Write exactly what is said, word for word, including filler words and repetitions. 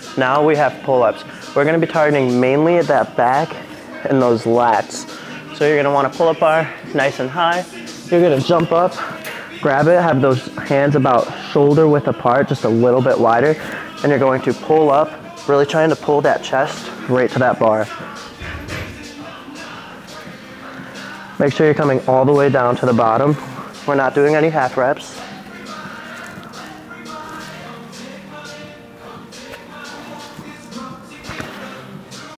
Now we have pull-ups. We're gonna be targeting mainly at that back and those lats. So you're gonna wanna pull up bar nice and high. You're gonna jump up, grab it, have those hands about shoulder width apart, just a little bit wider, and you're going to pull up, really trying to pull that chest right to that bar. Make sure you're coming all the way down to the bottom. We're not doing any half reps.